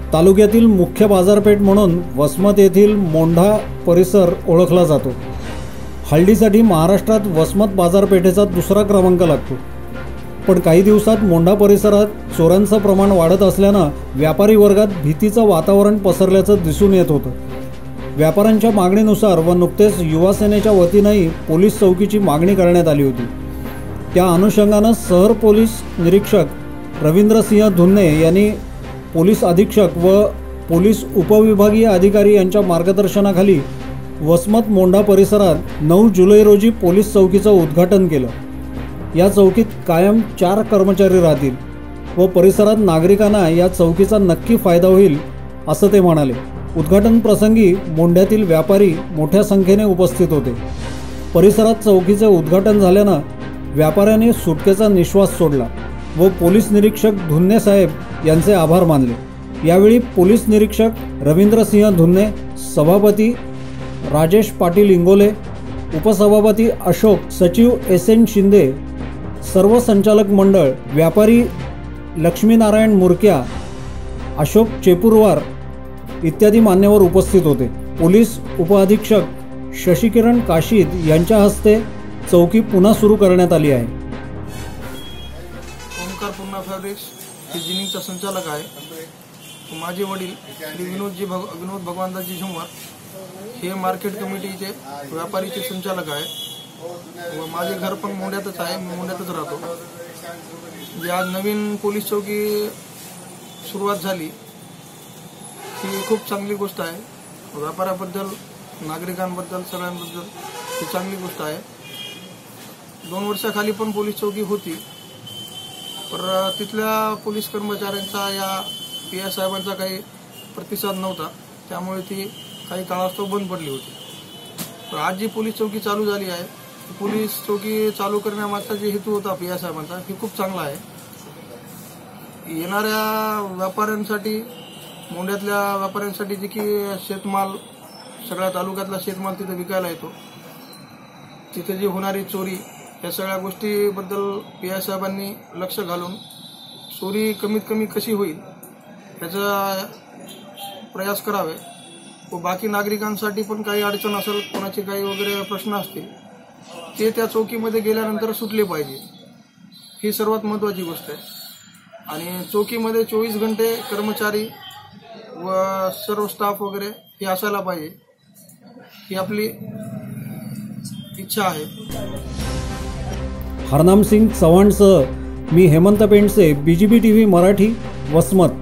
तालुक्यातील मुख्य बाजारपेठ म्हणून वसमत येथील मोंढा परिसर ओळखला जातो। हळदीसाठी महाराष्ट्रात वसमत बाजारपेठेचा दुसरा क्रमांक लागतो। पण काही दिवसात मोंढा परिसरात चोरांचं प्रमाण वाढत असल्यानं व्यापारी वर्गात भीतीचं वातावरण पसरल्याचं दिसून येत होतं। व्यापाऱ्यांच्या मागणीनुसार व नुकतेच युवा सेनेच्या वतीनंही पोलीस चौकीची मागणी करण्यात आली होती। त्या अनुषंगानं शहर पोलीस निरीक्षक रवींद्रसिंह धुन्ने यांनी पोलीस अधीक्षक व पोलीस उपविभागीय अधिकारी यांच्या मार्गदर्शनाखाली वसमत मोंढा परिसरात 9 जुलै रोजी पोलीस चौकीचं उद्घाटन केलं। या चौकीत कायम 4 कर्मचारी राहतील व परिसरात नागरिकांना या चौकीचा नक्की फायदा होईल असं ते म्हणाले। उद्घाटन प्रसंगी मोंढ्यातील व्यापारी मोठ्या संख्येने उपस्थित होते। परिसरात चौकीचे उद्घाटन झाल्यानं व्यापाऱ्यांनी सुटकेचा निश्वास सोडला व पोलीस निरीक्षक धुन्ने साहेब यांचे आभार मानले। यावेळी पोलीस निरीक्षक रवींद्रसिंह धुन्ने, सभापती राजेश पाटील इंगोले, उपसभापती अशोक, सचिव SN शिंदे, सर्व संचालक मंडळ, व्यापारी लक्ष्मीनारायण मुरक्या, अशोक चेपुरवार इत्यादी मान्यवर उपस्थित होते। पोलीस उपअधीक्षक शशिकिरण काशीद यांच्या हस्ते चौकी पुन्हा सुरू करण्यात आली आहे। ओमकार पूर्णा फॅब्रिक्स जिनिंगचा संचालक आहे। माझे वडील श्री विनोद भगवानदासजी झुंवर हे मार्केट कमिटीचे व्यापारीचे संचालक आहे व माझे घर पण मोंढ्यातच आहे। मी मोंढ्यातच राहतो। जी आज नवीन पोलीस चौकी सुरुवात झाली ही खूप चांगली गोष्ट आहे। व्यापाऱ्याबद्दल, नागरिकांबद्दल, सगळ्यांबद्दल ही चांगली गोष्ट आहे। 2 वर्षाखाली पण पोलीस चौकी होती, पर तिथल्या पोलीस कर्मचाऱ्यांचा या PI साहेबांचा काही प्रतिसाद नव्हता, त्यामुळे ती काही काळास्तव बंद पडली होती। तर आज जी पोलीस चौकी चालू झाली आहे, पोलीस चौकी चालू करण्यामागचा जे हेतू होता PI साहेबांचा हे खूप चांगला आहे। येणाऱ्या व्यापाऱ्यांसाठी, मोंढ्यातल्या व्यापाऱ्यांसाठी जे की शेतमाल, सगळ्या तालुक्यातला शेतमाल तिथे विकायला येतो, तिथे जी होणारी चोरी, या सगळ्या गोष्टीबद्दल PI साहेबांनी लक्ष घालून चोरी कमीत कमी कशी होईल याचा प्रयास करावे व बाकी नागरिकांसाठी पण काही अडचण असेल, कोणाचे काही वगैरे प्रश्न असतील ते त्या चौकीमध्ये गेल्यानंतर सुटले पाहिजे, ही सर्वात महत्त्वाची गोष्ट आहे। आणि चौकीमध्ये 24 घंटे कर्मचारी व सर्व स्टाफ वगैरे हे असायला पाहिजे, ही आपली इच्छा आहे। हरनाम सिंग चव्हाणसह मी हेमंत पेंडसे, BGB TV मराठी, वसमत।